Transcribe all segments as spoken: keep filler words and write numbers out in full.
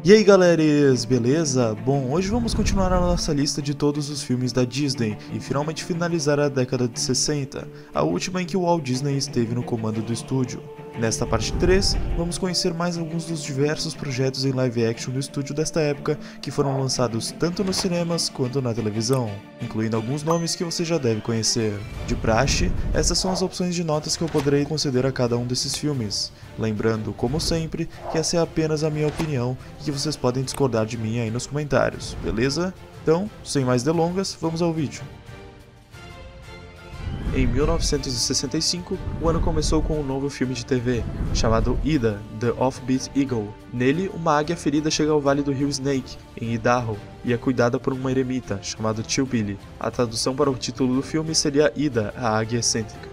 E aí galeras, beleza? Bom, hoje vamos continuar a nossa lista de todos os filmes da Disney e finalmente finalizar a década de sessenta, a última em que o Walt Disney esteve no comando do estúdio. Nesta parte três, vamos conhecer mais alguns dos diversos projetos em live action do estúdio desta época que foram lançados tanto nos cinemas quanto na televisão, incluindo alguns nomes que você já deve conhecer. De praxe, essas são as opções de notas que eu poderei conceder a cada um desses filmes, lembrando, como sempre, que essa é apenas a minha opinião e que vocês podem discordar de mim aí nos comentários, beleza? Então, sem mais delongas, vamos ao vídeo. Em mil novecentos e sessenta e cinco, o ano começou com um novo filme de T V, chamado Ida, The Offbeat Eagle. Nele, uma águia ferida chega ao Vale do Rio Snake, em Idaho, e é cuidada por uma eremita, chamado Tio Billy. A tradução para o título do filme seria Ida, a Águia Excêntrica.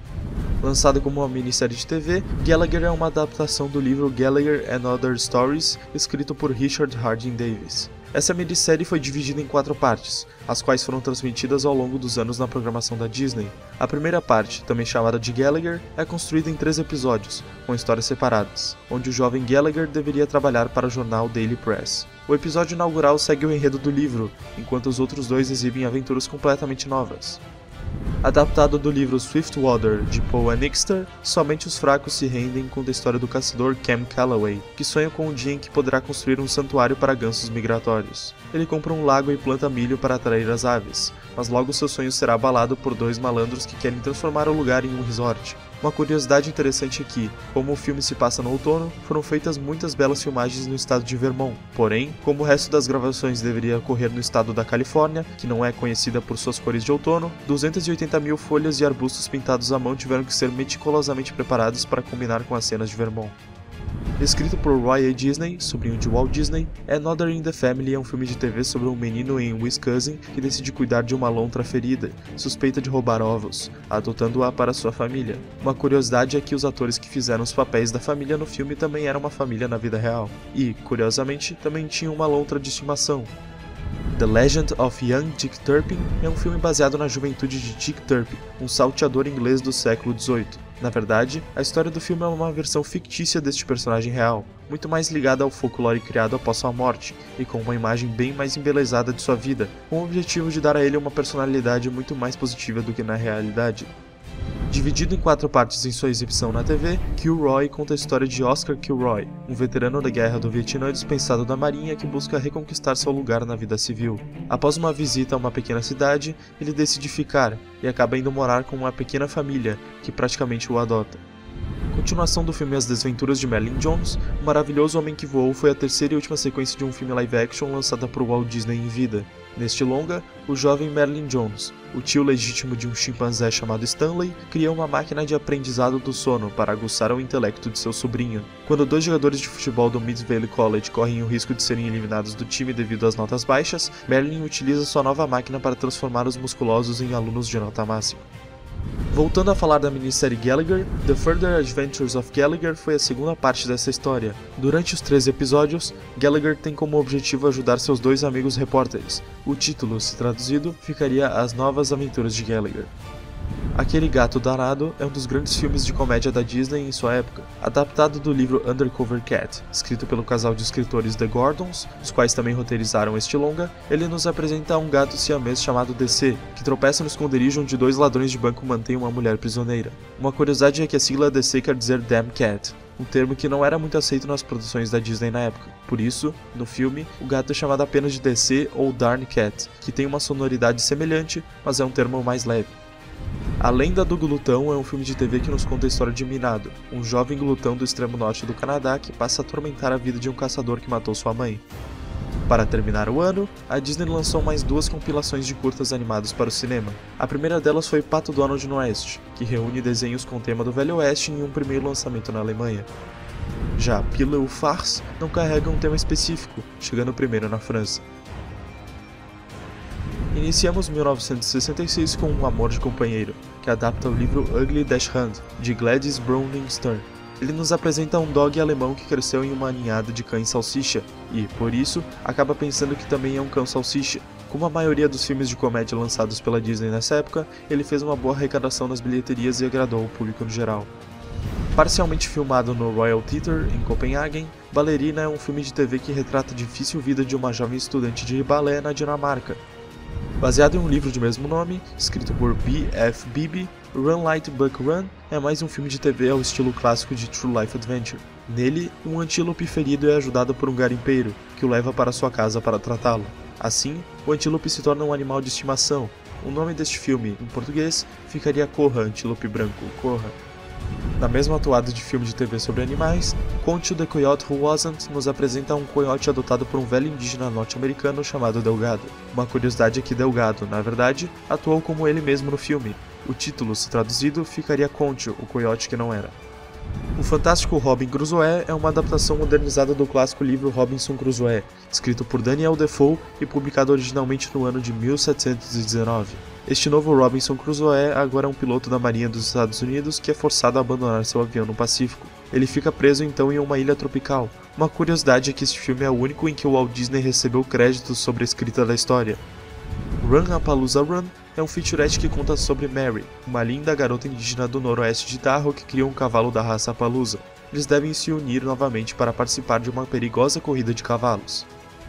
Lançado como uma minissérie de T V, Gallagher é uma adaptação do livro Gallagher and Other Stories, escrito por Richard Harding Davis. Essa minissérie foi dividida em quatro partes, as quais foram transmitidas ao longo dos anos na programação da Disney. A primeira parte, também chamada de Gallagher, é construída em três episódios, com histórias separadas, onde o jovem Gallagher deveria trabalhar para o jornal Daily Press. O episódio inaugural segue o enredo do livro, enquanto os outros dois exibem aventuras completamente novas. Adaptado do livro Swiftwater, de Paul Annixter, somente os fracos se rendem conta a história do caçador Cam Calloway, que sonha com o dia em que poderá construir um santuário para gansos migratórios. Ele compra um lago e planta milho para atrair as aves, mas logo seu sonho será abalado por dois malandros que querem transformar o lugar em um resort. Uma curiosidade interessante é que, como o filme se passa no outono, foram feitas muitas belas filmagens no estado de Vermont. Porém, como o resto das gravações deveria ocorrer no estado da Califórnia, que não é conhecida por suas cores de outono, duzentas e oitenta mil folhas e arbustos pintados à mão tiveram que ser meticulosamente preparados para combinar com as cenas de Vermont. Escrito por Roy A. Disney, sobrinho de Walt Disney, Another in the Family é um filme de T V sobre um menino em Wisconsin que decide cuidar de uma lontra ferida, suspeita de roubar ovos, adotando-a para sua família. Uma curiosidade é que os atores que fizeram os papéis da família no filme também eram uma família na vida real, e, curiosamente, também tinham uma lontra de estimação. The Legend of Young Dick Turpin é um filme baseado na juventude de Dick Turpin, um salteador inglês do século dezoito. Na verdade, a história do filme é uma versão fictícia deste personagem real, muito mais ligada ao folclore criado após sua morte, e com uma imagem bem mais embelezada de sua vida, com o objetivo de dar a ele uma personalidade muito mais positiva do que na realidade. Dividido em quatro partes em sua exibição na T V, Kilroy conta a história de Oscar Kilroy, um veterano da Guerra do Vietnã dispensado da Marinha que busca reconquistar seu lugar na vida civil. Após uma visita a uma pequena cidade, ele decide ficar e acaba indo morar com uma pequena família que praticamente o adota. Continuação do filme As Desventuras de Merlin Jones, O Maravilhoso Homem que Voou foi a terceira e última sequência de um filme live action lançada por Walt Disney em vida. Neste longa, o jovem Merlin Jones, o tio legítimo de um chimpanzé chamado Stanley, cria uma máquina de aprendizado do sono para aguçar o intelecto de seu sobrinho. Quando dois jogadores de futebol do Mid Valley College correm o risco de serem eliminados do time devido às notas baixas, Merlin utiliza sua nova máquina para transformar os musculosos em alunos de nota máxima. Voltando a falar da minissérie Gallagher, The Further Adventures of Gallagher foi a segunda parte dessa história. Durante os treze episódios, Gallagher tem como objetivo ajudar seus dois amigos repórteres. O título, se traduzido, ficaria As Novas Aventuras de Gallagher. Aquele Gato Danado é um dos grandes filmes de comédia da Disney em sua época. Adaptado do livro Undercover Cat, escrito pelo casal de escritores The Gordons, os quais também roteirizaram este longa, ele nos apresenta um gato siamês chamado D C, que tropeça no esconderijo onde dois ladrões de banco mantêm uma mulher prisioneira. Uma curiosidade é que a sigla D C quer dizer Damn Cat, um termo que não era muito aceito nas produções da Disney na época. Por isso, no filme, o gato é chamado apenas de D C ou Darn Cat, que tem uma sonoridade semelhante, mas é um termo mais leve. A Lenda do Glutão é um filme de T V que nos conta a história de Minado, um jovem glutão do extremo norte do Canadá que passa a atormentar a vida de um caçador que matou sua mãe. Para terminar o ano, a Disney lançou mais duas compilações de curtas animados para o cinema. A primeira delas foi Pato Donald no Oeste, que reúne desenhos com o tema do Velho Oeste em um primeiro lançamento na Alemanha. Já Pillow Farce não carrega um tema específico, chegando primeiro na França. Iniciamos mil novecentos e sessenta e seis com Um Amor de Companheiro, que adapta o livro Ugly Dash Hand, de Gladys Browning Stern. Ele nos apresenta um dog alemão que cresceu em uma ninhada de cães salsicha, e, por isso, acaba pensando que também é um cão salsicha. Como a maioria dos filmes de comédia lançados pela Disney nessa época, ele fez uma boa arrecadação nas bilheterias e agradou o público no geral. Parcialmente filmado no Royal Theatre, em Copenhagen, Ballerina é um filme de T V que retrata a difícil vida de uma jovem estudante de balé na Dinamarca. Baseado em um livro de mesmo nome, escrito por B F Beebe, Run Light Buck Run é mais um filme de T V ao estilo clássico de True Life Adventure. Nele, um antílope ferido é ajudado por um garimpeiro, que o leva para sua casa para tratá-lo. Assim, o antílope se torna um animal de estimação. O nome deste filme, em português, ficaria Corra, Antílope Branco, Corra. Na mesma toada de filme de T V sobre animais, Conte the Coyote Who Wasn't nos apresenta um coiote adotado por um velho indígena norte-americano chamado Delgado. Uma curiosidade é que Delgado, na verdade, atuou como ele mesmo no filme. O título, se traduzido, ficaria Conte, o coiote que não era. O fantástico Robin Crusoe é uma adaptação modernizada do clássico livro Robinson Crusoe, escrito por Daniel Defoe e publicado originalmente no ano de mil setecentos e dezenove. Este novo Robinson Crusoe agora é um piloto da Marinha dos Estados Unidos que é forçado a abandonar seu avião no Pacífico. Ele fica preso então em uma ilha tropical. Uma curiosidade é que este filme é o único em que o Walt Disney recebeu créditos sobre a escrita da história. Run Appaloosa Run é um featurette que conta sobre Mary, uma linda garota indígena do noroeste de Idaho que cria um cavalo da raça Appaloosa. Eles devem se unir novamente para participar de uma perigosa corrida de cavalos.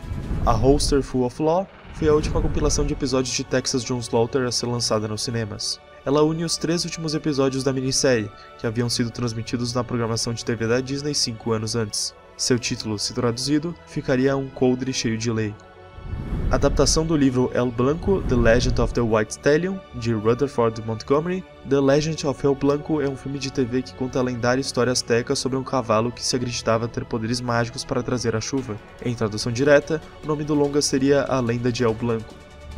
A Holster Full of Law foi a última compilação de episódios de Texas John Slaughter a ser lançada nos cinemas. Ela une os três últimos episódios da minissérie, que haviam sido transmitidos na programação de T V da Disney cinco anos antes. Seu título, se traduzido, ficaria Um Coldre Cheio de Lei. Adaptação do livro El Blanco, The Legend of the White Stallion, de Rutherford Montgomery. The Legend of El Blanco é um filme de T V que conta a lendária história azteca sobre um cavalo que se acreditava ter poderes mágicos para trazer a chuva. Em tradução direta, o nome do longa seria A Lenda de El Blanco.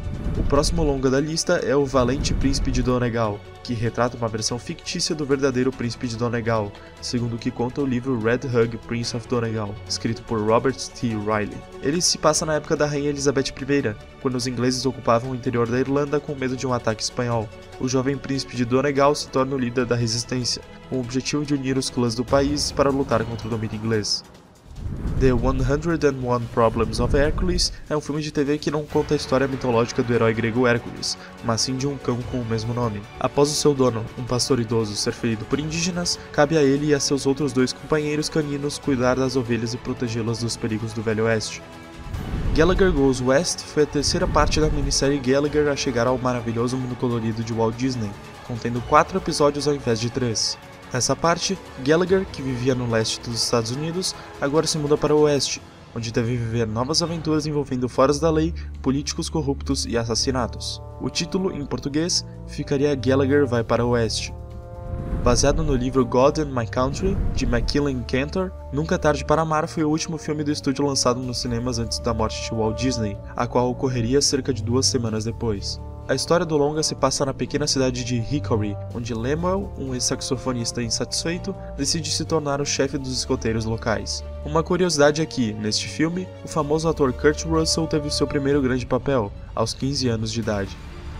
O próximo longa da lista é O Valente Príncipe de Donegal, que retrata uma versão fictícia do verdadeiro Príncipe de Donegal, segundo o que conta o livro Red Hug Prince of Donegal, escrito por Robert T. Riley. Ele se passa na época da Rainha Elizabeth I, quando os ingleses ocupavam o interior da Irlanda com medo de um ataque espanhol. O jovem Príncipe de Donegal se torna o líder da resistência, com o objetivo de unir os clãs do país para lutar contra o domínio inglês. The one oh one Problems of Hercules é um filme de T V que não conta a história mitológica do herói grego Hércules, mas sim de um cão com o mesmo nome. Após o seu dono, um pastor idoso, ser ferido por indígenas, cabe a ele e a seus outros dois companheiros caninos cuidar das ovelhas e protegê-las dos perigos do Velho Oeste. Gallagher Goes West foi a terceira parte da minissérie Gallagher a chegar ao maravilhoso mundo colorido de Walt Disney, contendo quatro episódios ao invés de três. Nessa parte, Gallagher, que vivia no leste dos Estados Unidos, agora se muda para o oeste, onde deve viver novas aventuras envolvendo foras da lei, políticos corruptos e assassinatos. O título, em português, ficaria Gallagher vai para o oeste. Baseado no livro God and My Country, de Macmillan Cantor, Nunca é Tarde para Amar foi o último filme do estúdio lançado nos cinemas antes da morte de Walt Disney, a qual ocorreria cerca de duas semanas depois. A história do longa se passa na pequena cidade de Hickory, onde Lemuel, um ex-saxofonista insatisfeito, decide se tornar o chefe dos escoteiros locais. Uma curiosidade é que, neste filme, o famoso ator Kurt Russell teve seu primeiro grande papel, aos quinze anos de idade.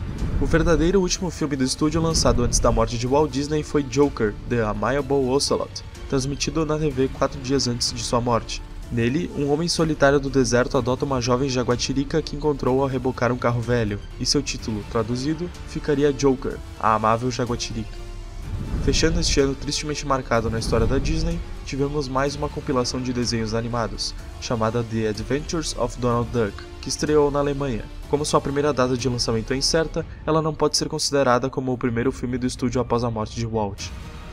O verdadeiro último filme do estúdio lançado antes da morte de Walt Disney foi Joker, The Amiable Ocelot, transmitido na T V quatro dias antes de sua morte. Nele, um homem solitário do deserto adota uma jovem jaguatirica que encontrou ao rebocar um carro velho, e seu título, traduzido, ficaria Joker, a amável jaguatirica. Fechando este ano tristemente marcado na história da Disney, tivemos mais uma compilação de desenhos animados, chamada The Adventures of Donald Duck, que estreou na Alemanha. Como sua primeira data de lançamento é incerta, ela não pode ser considerada como o primeiro filme do estúdio após a morte de Walt.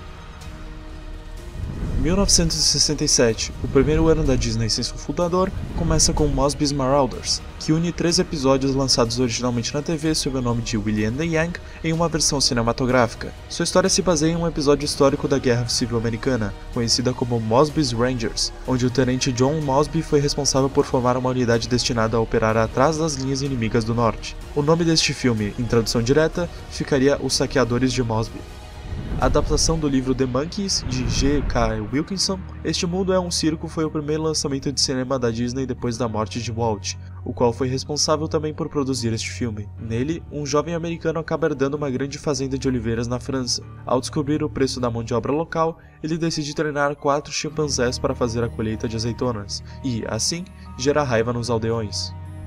mil novecentos e sessenta e sete, o primeiro ano da Disney sem seu fundador, começa com Mosby's Marauders, que une três episódios lançados originalmente na T V sob o nome de Willie and the Yank em uma versão cinematográfica. Sua história se baseia em um episódio histórico da Guerra Civil Americana, conhecida como Mosby's Rangers, onde o tenente John Mosby foi responsável por formar uma unidade destinada a operar atrás das linhas inimigas do norte. O nome deste filme, em tradução direta, ficaria Os Saqueadores de Mosby. A adaptação do livro The Monkees, de G K Wilkinson, Este Mundo é um Circo foi o primeiro lançamento de cinema da Disney depois da morte de Walt, o qual foi responsável também por produzir este filme. Nele, um jovem americano acaba herdando uma grande fazenda de oliveiras na França. Ao descobrir o preço da mão de obra local, ele decide treinar quatro chimpanzés para fazer a colheita de azeitonas, e, assim, gera raiva nos aldeões.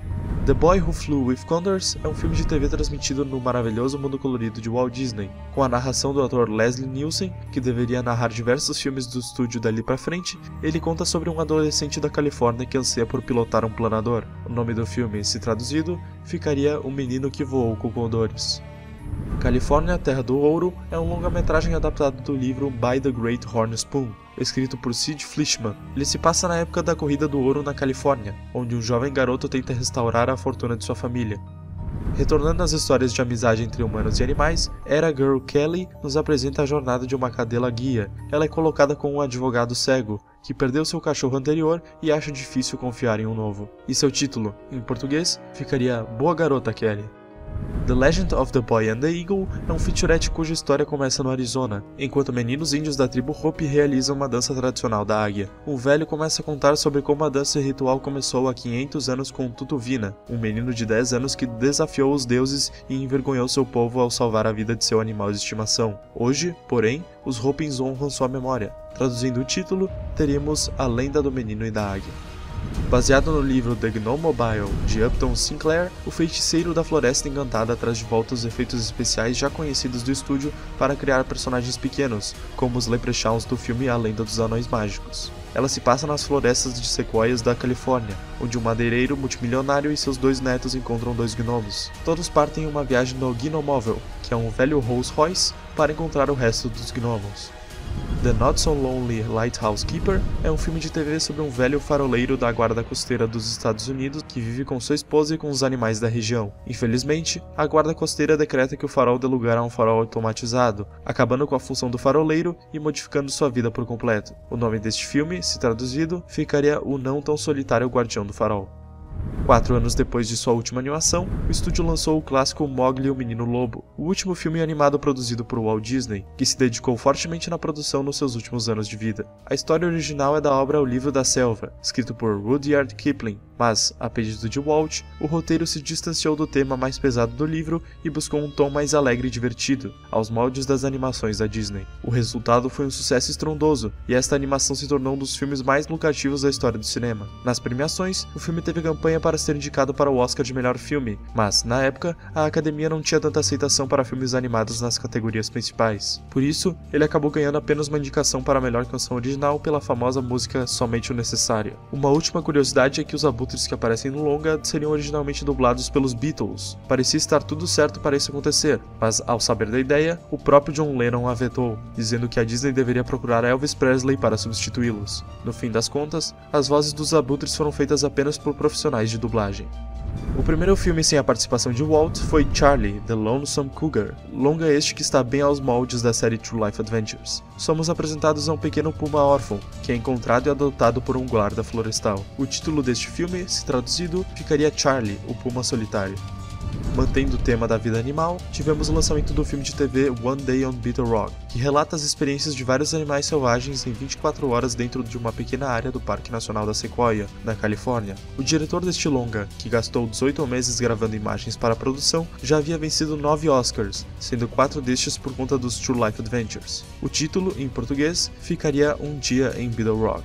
The Boy Who Flew with Condors é um filme de T V transmitido no maravilhoso mundo colorido de Walt Disney, com a narração do ator Leslie Nielsen, que deveria narrar diversos filmes do estúdio dali pra frente. Ele conta sobre um adolescente da Califórnia que anseia por pilotar um planador. O nome do filme, se traduzido, ficaria O Menino que Voou com Condores. Califórnia, Terra do Ouro é um longa-metragem adaptado do livro By the Great Horn Spoon, escrito por Sid Fleischman. Ele se passa na época da Corrida do Ouro na Califórnia, onde um jovem garoto tenta restaurar a fortuna de sua família. Retornando às histórias de amizade entre humanos e animais, Era Girl Kelly nos apresenta a jornada de uma cadela guia. Ela é colocada com um advogado cego, que perdeu seu cachorro anterior e acha difícil confiar em um novo. E seu título, em português, ficaria Boa Garota Kelly. The Legend of the Boy and the Eagle é um featurette cuja história começa no Arizona, enquanto meninos índios da tribo Hopi realizam uma dança tradicional da águia. Um velho começa a contar sobre como a dança ritual começou há quinhentos anos com Tutuvina, um menino de dez anos que desafiou os deuses e envergonhou seu povo ao salvar a vida de seu animal de estimação. Hoje, porém, os Hopis honram sua memória. Traduzindo o título, teríamos A Lenda do Menino e da Águia. Baseado no livro The Gnomemobile, de Upton Sinclair, o feiticeiro da Floresta Encantada traz de volta os efeitos especiais já conhecidos do estúdio para criar personagens pequenos, como os Leprechauns do filme A Lenda dos Anões Mágicos. Ela se passa nas florestas de sequoias da Califórnia, onde um madeireiro multimilionário e seus dois netos encontram dois gnomos. Todos partem em uma viagem no Gnomóvel, que é um velho Rolls Royce, para encontrar o resto dos gnomos. The Not So Lonely Lighthouse Keeper é um filme de T V sobre um velho faroleiro da guarda costeira dos Estados Unidos que vive com sua esposa e com os animais da região. Infelizmente, a guarda costeira decreta que o farol dê lugar a um farol automatizado, acabando com a função do faroleiro e modificando sua vida por completo. O nome deste filme, se traduzido, ficaria O Não Tão Solitário Guardião do Farol. Quatro anos depois de sua última animação, o estúdio lançou o clássico Mowgli e o Menino Lobo, o último filme animado produzido por Walt Disney, que se dedicou fortemente na produção nos seus últimos anos de vida. A história original é da obra O Livro da Selva, escrito por Rudyard Kipling, mas, a pedido de Walt, o roteiro se distanciou do tema mais pesado do livro e buscou um tom mais alegre e divertido, aos moldes das animações da Disney. O resultado foi um sucesso estrondoso, e esta animação se tornou um dos filmes mais lucrativos da história do cinema. Nas premiações, o filme teve campanha para ser indicado para o Oscar de melhor filme, mas, na época, a academia não tinha tanta aceitação para filmes animados nas categorias principais. Por isso, ele acabou ganhando apenas uma indicação para a melhor canção original pela famosa música Somente o Necessário. Uma última curiosidade é que os abutres que aparecem no longa seriam originalmente dublados pelos Beatles. Parecia estar tudo certo para isso acontecer, mas ao saber da ideia, o próprio John Lennon a vetou, dizendo que a Disney deveria procurar Elvis Presley para substituí-los. No fim das contas, as vozes dos abutres foram feitas apenas por profissionais de dublagem. O primeiro filme sem a participação de Walt foi Charlie, The Lonesome Cougar, longa este que está bem aos moldes da série True Life Adventures. Somos apresentados a um pequeno puma órfão, que é encontrado e adotado por um guarda florestal. O título deste filme, se traduzido, ficaria Charlie, o Puma Solitário. Mantendo o tema da vida animal, tivemos o lançamento do filme de T V One Day on Beetle Rock, que relata as experiências de vários animais selvagens em vinte e quatro horas dentro de uma pequena área do Parque Nacional da Sequoia, na Califórnia. O diretor deste longa, que gastou dezoito meses gravando imagens para a produção, já havia vencido nove Oscars, sendo quatro destes por conta dos True Life Adventures. O título, em português, ficaria Um Dia em Beetle Rock.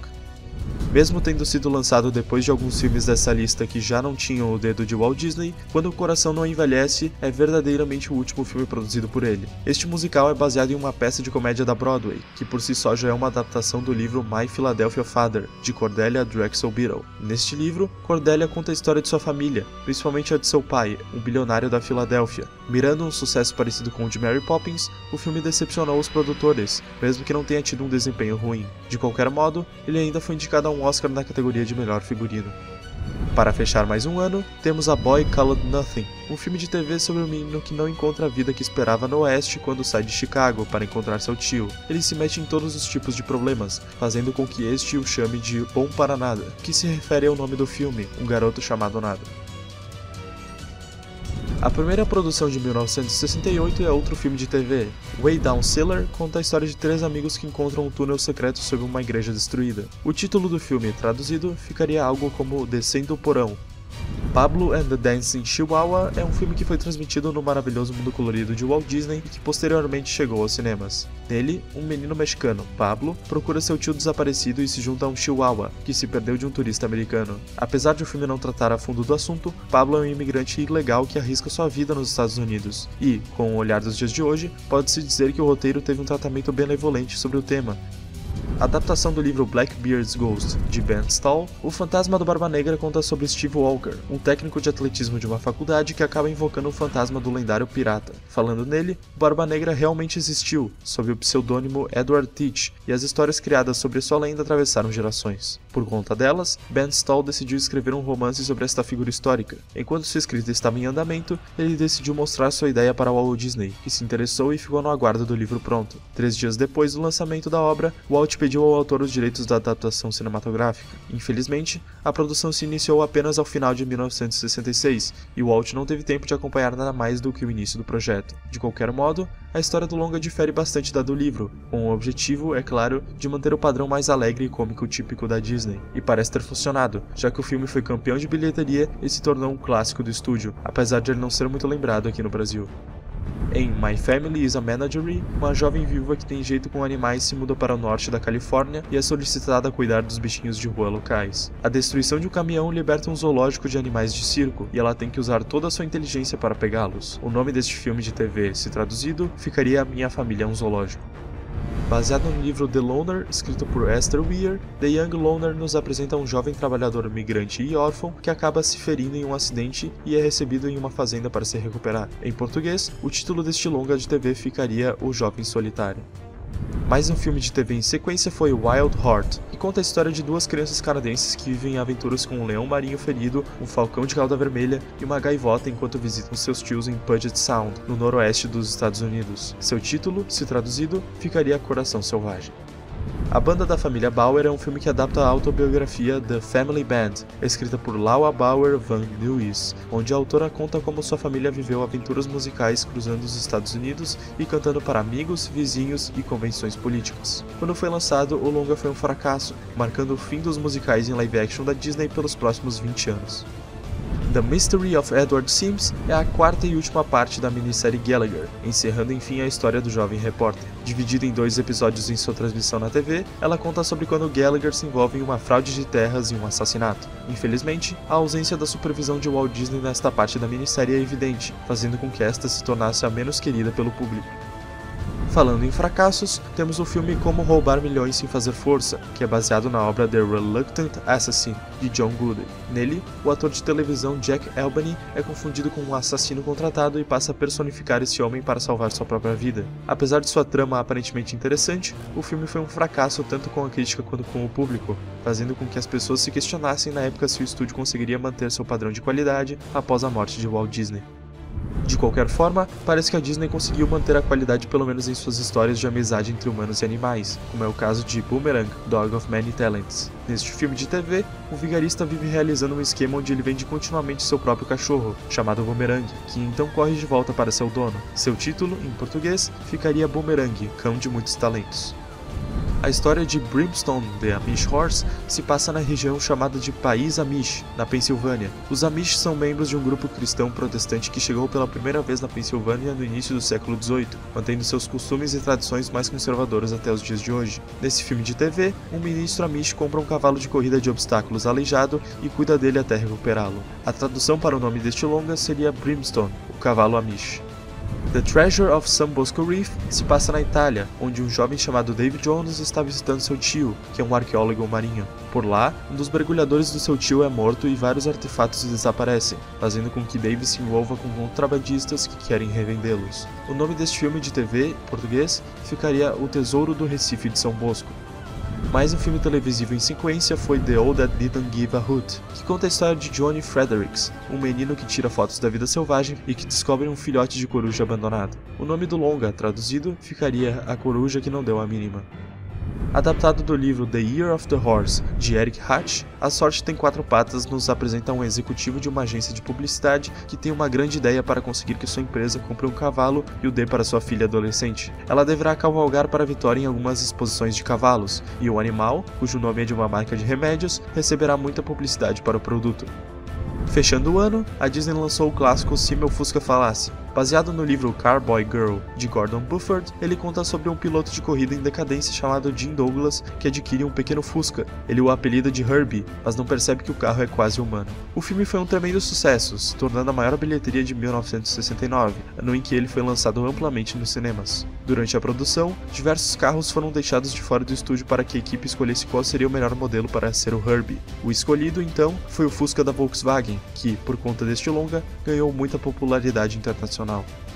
Mesmo tendo sido lançado depois de alguns filmes dessa lista que já não tinham o dedo de Walt Disney, Quando o Coração Não Envelhece é verdadeiramente o último filme produzido por ele. Este musical é baseado em uma peça de comédia da Broadway, que por si só já é uma adaptação do livro My Philadelphia Father, de Cordelia Drexel Beetle. Neste livro, Cordelia conta a história de sua família, principalmente a de seu pai, um bilionário da Filadélfia. Mirando um sucesso parecido com o de Mary Poppins, o filme decepcionou os produtores, mesmo que não tenha tido um desempenho ruim. De qualquer modo, ele ainda foi indicado a um Oscar na categoria de melhor figurino. Para fechar mais um ano, temos A Boy Called Nothing, um filme de T V sobre um menino que não encontra a vida que esperava no Oeste quando sai de Chicago para encontrar seu tio. Ele se mete em todos os tipos de problemas, fazendo com que este o chame de Bom para Nada, que se refere ao nome do filme, Um Garoto Chamado Nada. A primeira produção de mil novecentos e sessenta e oito é outro filme de T V. Way Down Cellar conta a história de três amigos que encontram um túnel secreto sob uma igreja destruída. O título do filme, traduzido, ficaria algo como Descendo o Porão. Pablo and the Dancing Chihuahua é um filme que foi transmitido no maravilhoso mundo colorido de Walt Disney e que posteriormente chegou aos cinemas. Nele, um menino mexicano, Pablo, procura seu tio desaparecido e se junta a um chihuahua, que se perdeu de um turista americano. Apesar de o filme não tratar a fundo do assunto, Pablo é um imigrante ilegal que arrisca sua vida nos Estados Unidos. E, com o olhar dos dias de hoje, pode-se dizer que o roteiro teve um tratamento benevolente sobre o tema. Adaptação do livro Blackbeard's Ghost, de Ben Stahl, O Fantasma do Barba Negra conta sobre Steve Walker, um técnico de atletismo de uma faculdade que acaba invocando o fantasma do lendário pirata. Falando nele, o Barba Negra realmente existiu, sob o pseudônimo Edward Teach, e as histórias criadas sobre sua lenda atravessaram gerações. Por conta delas, Ben Stahl decidiu escrever um romance sobre esta figura histórica. Enquanto sua escrita estava em andamento, ele decidiu mostrar sua ideia para Walt Disney, que se interessou e ficou no aguardo do livro pronto. Três dias depois do lançamento da obra, Walt pediu ao autor os direitos da adaptação cinematográfica. Infelizmente, a produção se iniciou apenas ao final de mil novecentos e sessenta e seis, e Walt não teve tempo de acompanhar nada mais do que o início do projeto. De qualquer modo, a história do longa difere bastante da do livro, com o objetivo, é claro, de manter o padrão mais alegre e cômico típico da Disney. E parece ter funcionado, já que o filme foi campeão de bilheteria e se tornou um clássico do estúdio, apesar de ele não ser muito lembrado aqui no Brasil. Em My Family is a Menagerie, uma jovem viúva que tem jeito com animais se muda para o norte da Califórnia e é solicitada a cuidar dos bichinhos de rua locais. A destruição de um caminhão liberta um zoológico de animais de circo, e ela tem que usar toda a sua inteligência para pegá-los. O nome deste filme de T V, se traduzido, ficaria Minha Família é um Zoológico. Baseado no livro The Loner, escrito por Esther Weir, The Young Loner nos apresenta um jovem trabalhador migrante e órfão que acaba se ferindo em um acidente e é recebido em uma fazenda para se recuperar. Em português, o título deste longa de T V ficaria O Jovem Solitário. Mais um filme de T V em sequência foi Wild Heart, que conta a história de duas crianças canadenses que vivem aventuras com um leão marinho ferido, um falcão de cauda vermelha e uma gaivota enquanto visitam seus tios em Puget Sound, no noroeste dos Estados Unidos. Seu título, se traduzido, ficaria Coração Selvagem. A Banda da Família Bauer é um filme que adapta a autobiografia The Family Band, escrita por Laura Bauer Van Nuys, onde a autora conta como sua família viveu aventuras musicais cruzando os Estados Unidos e cantando para amigos, vizinhos e convenções políticas. Quando foi lançado, o longa foi um fracasso, marcando o fim dos musicais em live action da Disney pelos próximos vinte anos. The Mystery of Edward Sims é a quarta e última parte da minissérie Gallagher, encerrando enfim a história do jovem repórter. Dividida em dois episódios em sua transmissão na T V, ela conta sobre quando Gallagher se envolve em uma fraude de terras e um assassinato. Infelizmente, a ausência da supervisão de Walt Disney nesta parte da minissérie é evidente, fazendo com que esta se tornasse a menos querida pelo público. Falando em fracassos, temos o filme Como Roubar Milhões Sem Fazer Força, que é baseado na obra The Reluctant Assassin, de John Goodey. Nele, o ator de televisão Jack Albany é confundido com um assassino contratado e passa a personificar esse homem para salvar sua própria vida. Apesar de sua trama aparentemente interessante, o filme foi um fracasso tanto com a crítica quanto com o público, fazendo com que as pessoas se questionassem na época se o estúdio conseguiria manter seu padrão de qualidade após a morte de Walt Disney. De qualquer forma, parece que a Disney conseguiu manter a qualidade pelo menos em suas histórias de amizade entre humanos e animais, como é o caso de Boomerang, Dog of Many Talents. Neste filme de T V, o vigarista vive realizando um esquema onde ele vende continuamente seu próprio cachorro, chamado Boomerang, que então corre de volta para seu dono. Seu título, em português, ficaria Boomerang, Cão de Muitos Talentos. A história de Brimstone, The Amish Horse, se passa na região chamada de País Amish, na Pensilvânia. Os Amish são membros de um grupo cristão protestante que chegou pela primeira vez na Pensilvânia no início do século dezoito, mantendo seus costumes e tradições mais conservadoras até os dias de hoje. Nesse filme de T V, um ministro Amish compra um cavalo de corrida de obstáculos aleijado e cuida dele até recuperá-lo. A tradução para o nome deste longa seria Brimstone, o cavalo Amish. The Treasure of San Bosco Reef se passa na Itália, onde um jovem chamado David Jones está visitando seu tio, que é um arqueólogo marinho. Por lá, um dos mergulhadores do seu tio é morto e vários artefatos desaparecem, fazendo com que David se envolva com contrabandistas que querem revendê-los. O nome deste filme de T V, em português, ficaria O Tesouro do Recife de São Bosco. Mais um filme televisivo em sequência foi The Old That Didn't Give a Hoot, que conta a história de Johnny Fredericks, um menino que tira fotos da vida selvagem e que descobre um filhote de coruja abandonado. O nome do longa, traduzido, ficaria A Coruja que Não Deu a Mínima. Adaptado do livro The Year of the Horse, de Eric Hatch, A Sorte Tem Quatro Patas nos apresenta um executivo de uma agência de publicidade que tem uma grande ideia para conseguir que sua empresa compre um cavalo e o dê para sua filha adolescente. Ela deverá cavalgar para a vitória em algumas exposições de cavalos, e o animal, cujo nome é de uma marca de remédios, receberá muita publicidade para o produto. Fechando o ano, a Disney lançou o clássico Se Meu Fusca Falasse. Baseado no livro Carboy Girl, de Gordon Bufford, ele conta sobre um piloto de corrida em decadência chamado Jim Douglas, que adquire um pequeno Fusca. Ele o apelida de Herbie, mas não percebe que o carro é quase humano. O filme foi um tremendo sucesso, se tornando a maior bilheteria de mil novecentos e sessenta e nove, ano em que ele foi lançado amplamente nos cinemas. Durante a produção, diversos carros foram deixados de fora do estúdio para que a equipe escolhesse qual seria o melhor modelo para ser o Herbie. O escolhido, então, foi o Fusca da Volkswagen, que, por conta deste longa, ganhou muita popularidade internacional.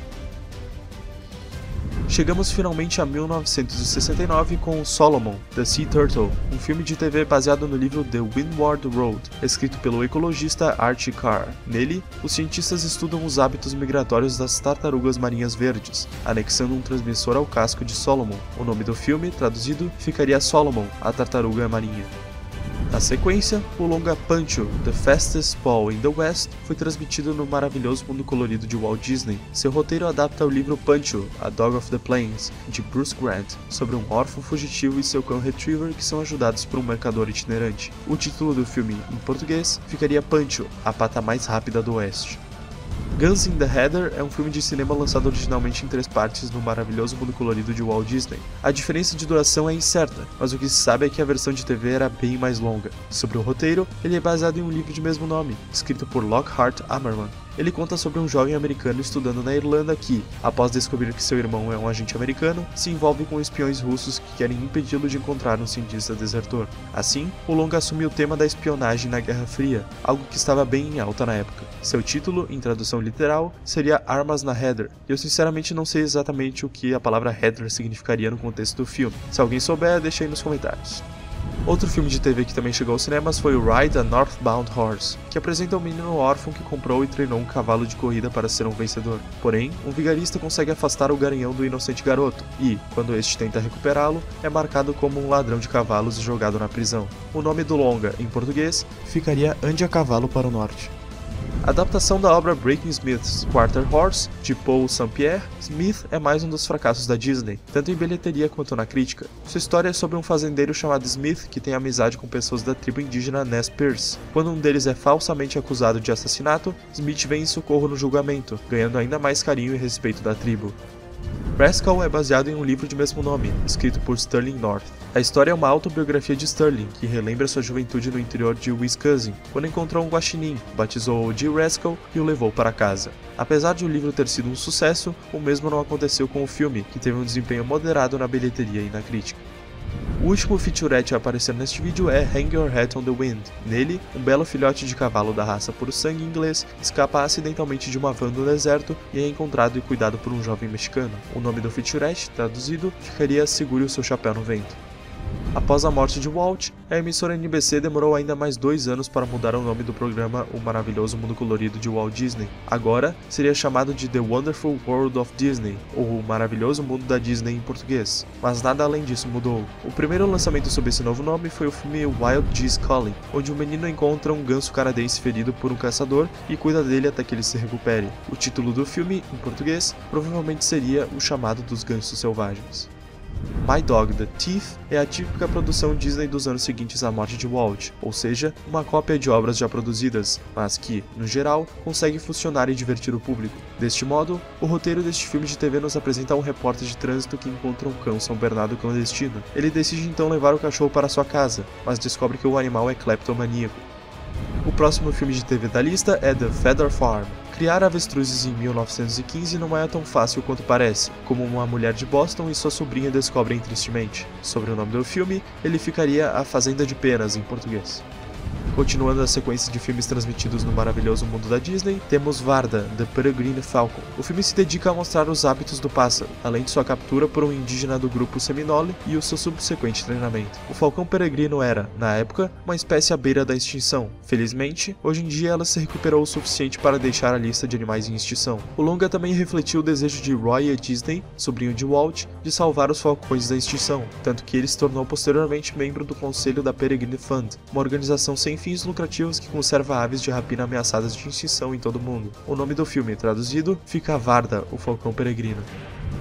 Chegamos finalmente a mil novecentos e sessenta e nove com Solomon, The Sea Turtle, um filme de T V baseado no livro The Windward Road, escrito pelo ecologista Archie Carr. Nele, os cientistas estudam os hábitos migratórios das tartarugas marinhas verdes, anexando um transmissor ao casco de Solomon. O nome do filme, traduzido, ficaria Solomon, a tartaruga marinha. Na sequência, o longa Pancho, The Fastest Ball in the West, foi transmitido no maravilhoso mundo colorido de Walt Disney. Seu roteiro adapta o livro Pancho, A Dog of the Plains, de Bruce Grant, sobre um órfão fugitivo e seu cão retriever que são ajudados por um mercador itinerante. O título do filme, em português, ficaria Pancho, a pata mais rápida do Oeste. Guns in the Heather é um filme de cinema lançado originalmente em três partes no maravilhoso mundo colorido de Walt Disney. A diferença de duração é incerta, mas o que se sabe é que a versão de T V era bem mais longa. Sobre o roteiro, ele é baseado em um livro de mesmo nome, escrito por Lockhart Ammerman. Ele conta sobre um jovem americano estudando na Irlanda que, após descobrir que seu irmão é um agente americano, se envolve com espiões russos que querem impedi-lo de encontrar um cientista desertor. Assim, o longa assume o tema da espionagem na Guerra Fria, algo que estava bem em alta na época. Seu título, em tradução literal, seria Armas na Heather, e eu sinceramente não sei exatamente o que a palavra Heather significaria no contexto do filme. Se alguém souber, deixa aí nos comentários. Outro filme de T V que também chegou aos cinemas foi o Ride a Northbound Horse, que apresenta um menino órfão que comprou e treinou um cavalo de corrida para ser um vencedor. Porém, um vigarista consegue afastar o garanhão do inocente garoto e, quando este tenta recuperá-lo, é marcado como um ladrão de cavalos e jogado na prisão. O nome do longa, em português, ficaria Ande a Cavalo para o Norte. A adaptação da obra Breaking Smith's Quarter Horse, de Paul Saint-Pierre, Smith é mais um dos fracassos da Disney, tanto em bilheteria quanto na crítica. Sua história é sobre um fazendeiro chamado Smith que tem amizade com pessoas da tribo indígena Nez Perce. Quando um deles é falsamente acusado de assassinato, Smith vem em socorro no julgamento, ganhando ainda mais carinho e respeito da tribo. Rascal é baseado em um livro de mesmo nome, escrito por Sterling North. A história é uma autobiografia de Sterling, que relembra sua juventude no interior de Wisconsin, quando encontrou um guaxinim, batizou-o de Rascal e o levou para casa. Apesar de o livro ter sido um sucesso, o mesmo não aconteceu com o filme, que teve um desempenho moderado na bilheteria e na crítica. O último featurette a aparecer neste vídeo é Hang Your Hat on the Wind. Nele, um belo filhote de cavalo da raça puro sangue inglês escapa acidentalmente de uma van no deserto e é encontrado e cuidado por um jovem mexicano. O nome do featurette, traduzido, ficaria Segure o seu chapéu no vento. Após a morte de Walt, a emissora N B C demorou ainda mais dois anos para mudar o nome do programa O Maravilhoso Mundo Colorido de Walt Disney. Agora, seria chamado de The Wonderful World of Disney, ou O Maravilhoso Mundo da Disney em português. Mas nada além disso mudou. O primeiro lançamento sob esse novo nome foi o filme Wild Geese Calling, onde um menino encontra um ganso canadense ferido por um caçador e cuida dele até que ele se recupere. O título do filme, em português, provavelmente seria O Chamado dos Gansos Selvagens. My Dog, The Thief é a típica produção Disney dos anos seguintes à morte de Walt, ou seja, uma cópia de obras já produzidas, mas que, no geral, consegue funcionar e divertir o público. Deste modo, o roteiro deste filme de T V nos apresenta um repórter de trânsito que encontra um cão São Bernardo clandestino. Ele decide então levar o cachorro para sua casa, mas descobre que o animal é cleptomaníaco. O próximo filme de T V da lista é The Feather Farm. Criar avestruzes em mil novecentos e quinze não é tão fácil quanto parece, como uma mulher de Boston e sua sobrinha descobrem tristemente. Sobre o nome do filme, ele ficaria A Fazenda de Penas em português. Continuando a sequência de filmes transmitidos no maravilhoso mundo da Disney, temos Varda, The Peregrine Falcon. O filme se dedica a mostrar os hábitos do pássaro, além de sua captura por um indígena do grupo Seminole e o seu subsequente treinamento. O falcão peregrino era, na época, uma espécie à beira da extinção. Felizmente, hoje em dia ela se recuperou o suficiente para deixar a lista de animais em extinção. O longa também refletiu o desejo de Roy E. Disney, sobrinho de Walt, de salvar os falcões da extinção, tanto que ele se tornou posteriormente membro do Conselho da Peregrine Fund, uma organização sem fins lucrativos que conserva aves de rapina ameaçadas de extinção em todo o mundo. O nome do filme, traduzido, fica Varda, o Falcão Peregrino.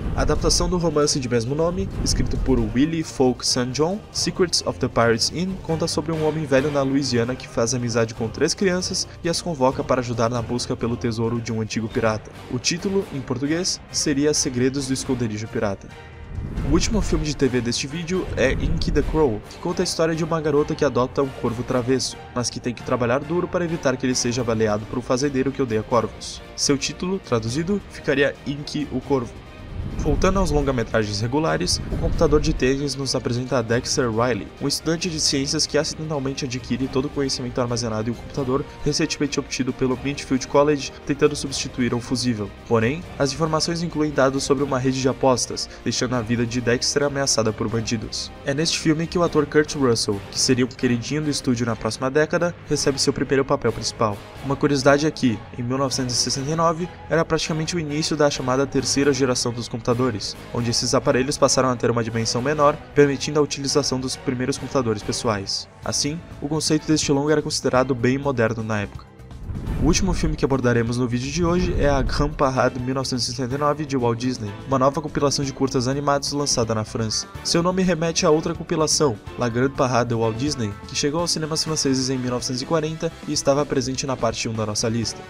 A adaptação do romance de mesmo nome, escrito por Willie Folk Saint John, Secrets of the Pirates Inn, conta sobre um homem velho na Louisiana que faz amizade com três crianças e as convoca para ajudar na busca pelo tesouro de um antigo pirata. O título, em português, seria Segredos do Esconderijo Pirata. O último filme de T V deste vídeo é Inky the Crow, que conta a história de uma garota que adota um corvo travesso, mas que tem que trabalhar duro para evitar que ele seja baleado por um fazendeiro que odeia corvos. Seu título, traduzido, ficaria Inky o Corvo. Voltando aos longa-metragens regulares, o computador de tênis nos apresenta Dexter Riley, um estudante de ciências que acidentalmente adquire todo o conhecimento armazenado em um computador recentemente obtido pelo Mitfield College, tentando substituir um fusível. Porém, as informações incluem dados sobre uma rede de apostas, deixando a vida de Dexter ameaçada por bandidos. É neste filme que o ator Kurt Russell, que seria um queridinho do estúdio na próxima década, recebe seu primeiro papel principal. Uma curiosidade é que, em mil novecentos e sessenta e nove, era praticamente o início da chamada terceira geração dos computadores, onde esses aparelhos passaram a ter uma dimensão menor, permitindo a utilização dos primeiros computadores pessoais. Assim, o conceito deste longa era considerado bem moderno na época. O último filme que abordaremos no vídeo de hoje é a Grande Parade mil novecentos e setenta e nove de Walt Disney, uma nova compilação de curtas animados lançada na França. Seu nome remete a outra compilação, La Grande Parade de Walt Disney, que chegou aos cinemas franceses em mil novecentos e quarenta e estava presente na parte um da nossa lista.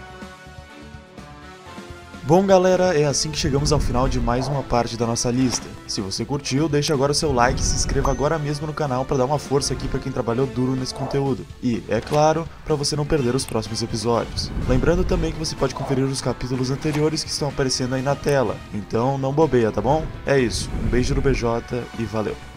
Bom galera, é assim que chegamos ao final de mais uma parte da nossa lista. Se você curtiu, deixe agora o seu like e se inscreva agora mesmo no canal para dar uma força aqui para quem trabalhou duro nesse conteúdo. E, é claro, para você não perder os próximos episódios. Lembrando também que você pode conferir os capítulos anteriores que estão aparecendo aí na tela, então não bobeia, tá bom? É isso, um beijo do B J e valeu!